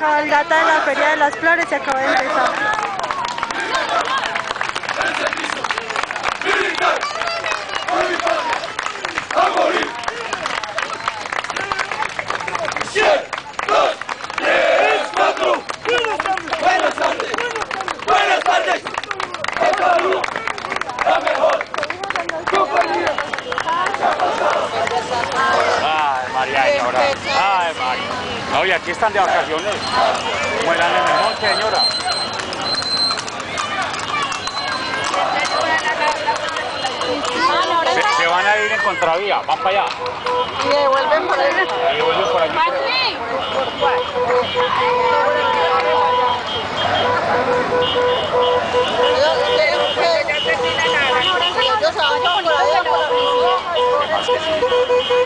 cabalgata de la Feria de las Flores se acaba de empezar. Ay, María, señora. Ay, María. No, y aquí están de vacaciones. Mueran en el monte, señora. Se van a ir en contravía, van para allá. Y devuelven por ahí. Y devuelven por allí. Ellos se van por ahí.